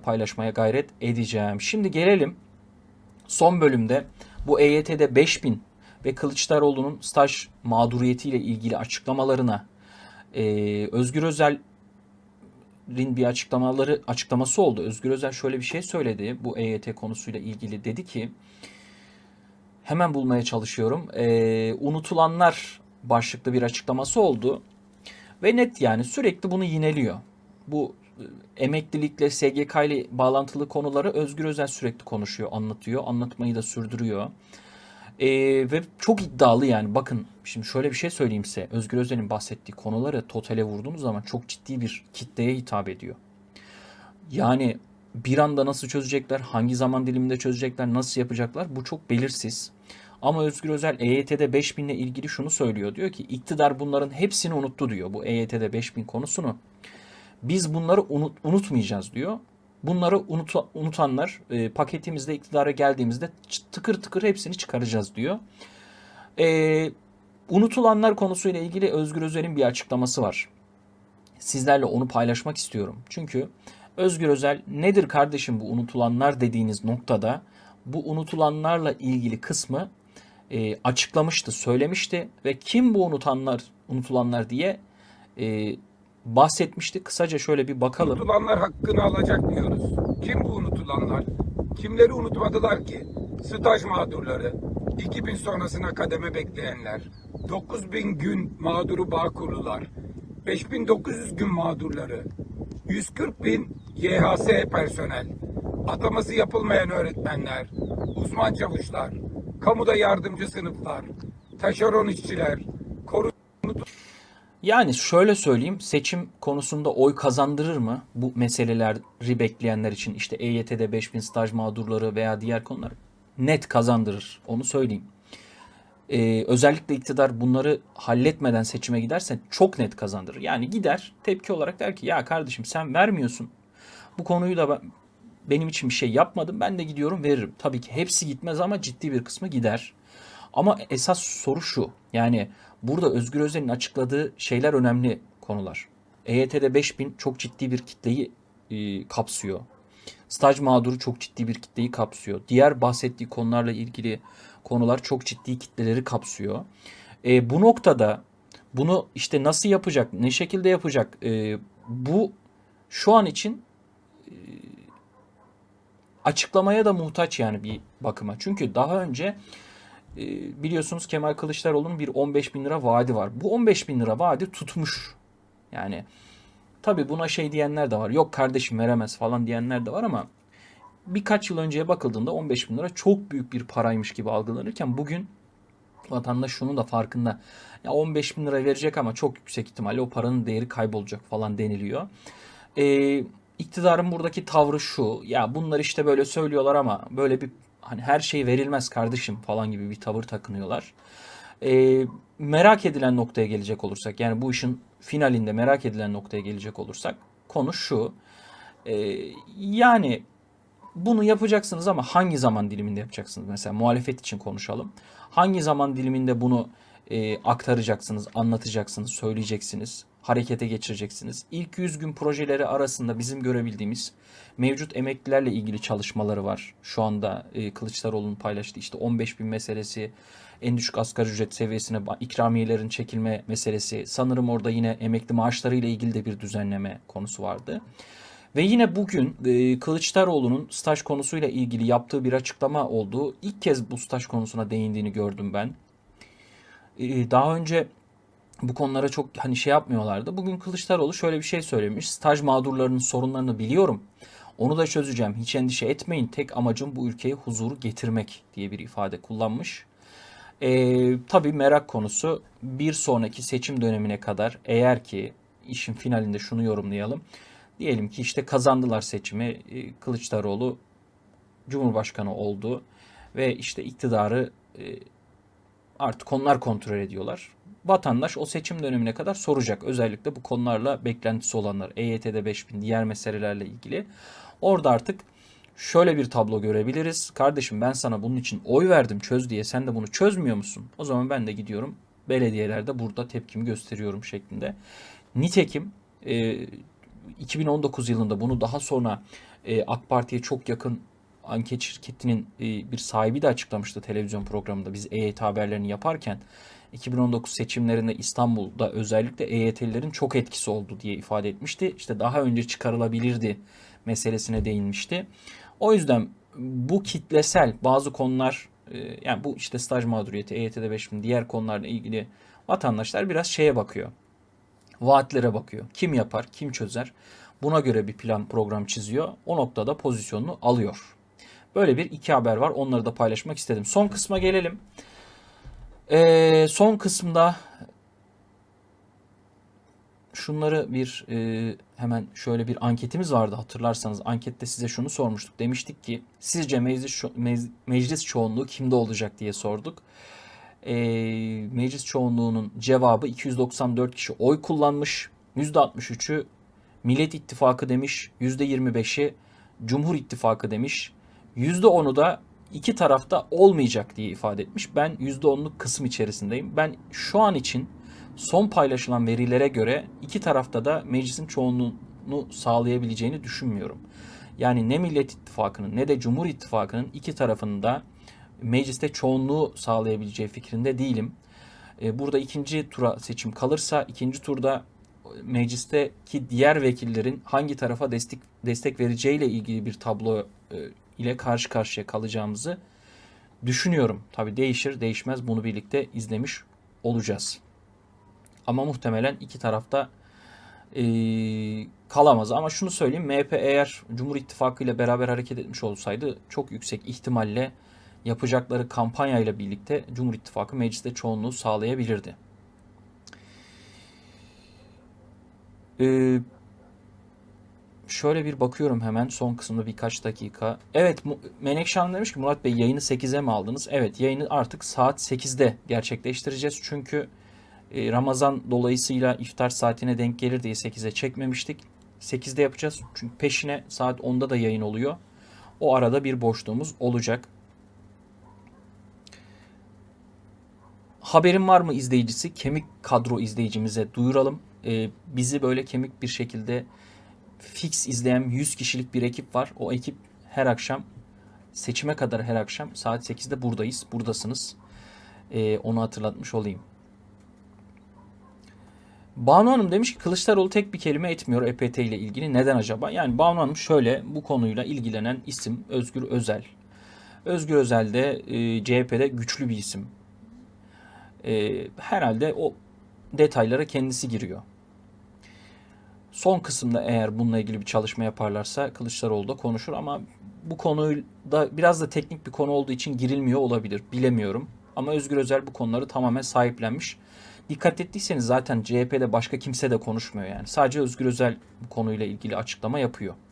paylaşmaya gayret edeceğim. Şimdi gelelim son bölümde bu EYT'de 5000 ve Kılıçdaroğlu'nun staj mağduriyetiyle ilgili açıklamalarına. Özgür Özel'in bir açıklaması oldu. Özgür Özel şöyle bir şey söyledi bu EYT konusuyla ilgili. Dedi ki, hemen bulmaya çalışıyorum. Unutulanlar başlıklı bir açıklaması oldu. Ve net, yani sürekli bunu yineliyor. Bu emeklilikle, SGK ile bağlantılı konuları Özgür Özel sürekli konuşuyor, anlatıyor. Anlatmayı da sürdürüyor. Ve çok iddialı yani. Bakın şimdi şöyle bir şey söyleyeyim size. Özgür Özel'in bahsettiği konuları totale vurduğunuz zaman çok ciddi bir kitleye hitap ediyor. Yani bir anda nasıl çözecekler, hangi zaman diliminde çözecekler, nasıl yapacaklar, bu çok belirsiz. Ama Özgür Özel EYT'de 5000 ile ilgili şunu söylüyor. Diyor ki iktidar bunların hepsini unuttu diyor, bu EYT'de 5000 konusunu. Biz bunları unutmayacağız diyor. Bunları unutanlar paketimizde iktidara geldiğimizde tıkır tıkır hepsini çıkaracağız diyor. Unutulanlar konusuyla ilgili Özgür Özel'in bir açıklaması var. Sizlerle onu paylaşmak istiyorum. Çünkü Özgür Özel nedir kardeşim bu unutulanlar dediğiniz noktada bu unutulanlarla ilgili kısmı açıklamıştı, söylemişti ve kim bu unutulanlar diye bahsetmişti. Kısaca şöyle bir bakalım. Unutulanlar hakkını alacak diyoruz. Kim bu unutulanlar? Kimleri unutmadılar ki? Staj mağdurları, 2000 sonrasına kademe bekleyenler, 9000 gün mağduru Bağkurlular, 5900 gün mağdurları, 140.000 YHS personel, ataması yapılmayan öğretmenler, uzman çavuşlar, kamuda yardımcı sınıflar, taşeron işçiler, Yani şöyle söyleyeyim, seçim konusunda oy kazandırır mı bu meseleleri bekleyenler için, işte EYT'de 5000 staj mağdurları veya diğer konular? Net kazandırır, onu söyleyeyim. Özellikle iktidar bunları halletmeden seçime giderse çok net kazandırır. Yani gider tepki olarak der ki ya kardeşim sen vermiyorsun. Bu konuyu da benim için bir şey yapmadım, ben de gidiyorum veririm. Tabii ki hepsi gitmez ama ciddi bir kısmı gider. Ama esas soru şu. Yani burada Özgür Özel'in açıkladığı şeyler önemli konular. EYT'de 5000 çok ciddi bir kitleyi kapsıyor. Staj mağduru çok ciddi bir kitleyi kapsıyor. Diğer bahsettiği konularla ilgili konular çok ciddi kitleleri kapsıyor. Bu noktada bunu işte nasıl yapacak, ne şekilde yapacak, bu şu an için açıklamaya da muhtaç yani bir bakıma. Çünkü daha önce biliyorsunuz Kemal Kılıçdaroğlu'nun bir 15 bin lira vaadi var. Bu 15 bin lira vaadi tutmuş. Yani tabii buna şey diyenler de var. Yok kardeşim veremez falan diyenler de var ama birkaç yıl önceye bakıldığında 15 bin lira çok büyük bir paraymış gibi algılanırken bugün vatandaş şunun da farkında. Ya 15 bin lira verecek ama çok yüksek ihtimalle o paranın değeri kaybolacak falan deniliyor. İktidarın buradaki tavrı şu. Ya bunlar işte böyle söylüyorlar ama böyle bir hani her şey verilmez kardeşim falan gibi bir tavır takınıyorlar. Merak edilen noktaya gelecek olursak, yani bu işin finalinde merak edilen noktaya gelecek olursak konu şu. Yani bunu yapacaksınız ama hangi zaman diliminde yapacaksınız? Mesela muhalefet için konuşalım. Hangi zaman diliminde bunu aktaracaksınız, anlatacaksınız, söyleyeceksiniz, harekete geçireceksiniz? İlk 100 gün projeleri arasında bizim görebildiğimiz mevcut emeklilerle ilgili çalışmaları var. Şu anda Kılıçdaroğlu'nun paylaştığı işte 15 bin meselesi, en düşük asgari ücret seviyesine ikramiyelerin çekilme meselesi. Sanırım orada yine emekli maaşları ile ilgili de bir düzenleme konusu vardı. Ve yine bugün Kılıçdaroğlu'nun staj konusuyla ilgili yaptığı bir açıklama oldu. İlk kez bu staj konusuna değindiğini gördüm ben. Daha önce bu konulara çok hani şey yapmıyorlardı. Bugün Kılıçdaroğlu şöyle bir şey söylemiş. Staj mağdurlarının sorunlarını biliyorum. Onu da çözeceğim. Hiç endişe etmeyin. Tek amacım bu ülkeye huzuru getirmek diye bir ifade kullanmış. Tabii merak konusu, bir sonraki seçim dönemine kadar eğer ki işin finalinde şunu yorumlayalım. Diyelim ki işte kazandılar seçimi, Kılıçdaroğlu Cumhurbaşkanı oldu ve işte iktidarı artık onlar kontrol ediyorlar. Vatandaş o seçim dönemine kadar soracak. Özellikle bu konularla beklentisi olanlar, EYT'de 5000, diğer meselelerle ilgili. Orada artık şöyle bir tablo görebiliriz. Kardeşim ben sana bunun için oy verdim çöz diye, sen de bunu çözmüyor musun? O zaman ben de gidiyorum belediyelerde burada tepkimi gösteriyorum şeklinde. Nitekim 2019 yılında bunu daha sonra AK Parti'ye çok yakın anket şirketinin bir sahibi de açıklamıştı televizyon programında biz EYT haberlerini yaparken. 2019 seçimlerinde İstanbul'da özellikle EYT'lilerin çok etkisi oldu diye ifade etmişti. İşte daha önce çıkarılabilirdi meselesine değinmişti. O yüzden bu kitlesel bazı konular, yani bu işte staj mağduriyeti, EYT'de 5.000 diğer konularla ilgili vatandaşlar biraz şeye bakıyor. Vaatlere bakıyor. Kim yapar, kim çözer? Buna göre bir plan program çiziyor. O noktada pozisyonunu alıyor. Böyle bir iki haber var. Onları da paylaşmak istedim. Son kısma gelelim. Son kısımda şunları bir hemen şöyle bir anketimiz vardı hatırlarsanız. Ankette size şunu sormuştuk. Demiştik ki sizce meclis çoğunluğu kimde olacak diye sorduk. Meclis çoğunluğunun cevabı 294 kişi oy kullanmış. %63'ü Millet İttifakı demiş. %25'i Cumhur İttifakı demiş. %10'u da iki tarafta olmayacak diye ifade etmiş. Ben %10'luk kısım içerisindeyim. Ben şu an için son paylaşılan verilere göre iki tarafta da meclisin çoğunluğunu sağlayabileceğini düşünmüyorum. Yani ne Millet İttifakı'nın ne de Cumhur İttifakı'nın iki tarafının da mecliste çoğunluğu sağlayabileceği fikrinde değilim. Burada ikinci tura seçim kalırsa ikinci turda meclisteki diğer vekillerin hangi tarafa destek vereceğiyle ilgili bir tablo ile karşı karşıya kalacağımızı düşünüyorum. Tabii değişir değişmez bunu birlikte izlemiş olacağız. Ama muhtemelen iki tarafta kalamaz. Ama şunu söyleyeyim, MHP eğer Cumhur İttifakı ile beraber hareket etmiş olsaydı çok yüksek ihtimalle yapacakları kampanyayla birlikte Cumhur İttifakı mecliste çoğunluğu sağlayabilirdi. Şöyle bir bakıyorum hemen son kısımda birkaç dakika. Evet, Menekşe Hanım demiş ki Murat Bey yayını 8'e mi aldınız? Evet, yayını artık saat 8'de gerçekleştireceğiz. Çünkü Ramazan dolayısıyla iftar saatine denk gelir diye 8'e çekmemiştik. 8'de yapacağız. Çünkü peşine saat 10'da da yayın oluyor. O arada bir boşluğumuz olacak. Haberin var mı izleyicisi? Kemik kadro izleyicimize duyuralım. Bizi böyle kemik bir şekilde fix izleyen 100 kişilik bir ekip var. O ekip her akşam seçime kadar her akşam saat 8'de buradayız. Buradasınız. Onu hatırlatmış olayım. Banu Hanım demiş ki Kılıçdaroğlu tek bir kelime etmiyor EPT ile ilgili. Neden acaba? Yani Banu Hanım şöyle, bu konuyla ilgilenen isim Özgür Özel. Özgür Özel de CHP'de güçlü bir isim. Herhalde o detaylara kendisi giriyor. Son kısımda eğer bununla ilgili bir çalışma yaparlarsa Kılıçdaroğlu da konuşur ama bu konuda biraz da teknik bir konu olduğu için girilmiyor olabilir. Bilemiyorum. Ama Özgür Özel bu konuları tamamen sahiplenmiş. Dikkat ettiyseniz zaten CHP'de başka kimse de konuşmuyor yani. Sadece Özgür Özel bu konuyla ilgili açıklama yapıyor.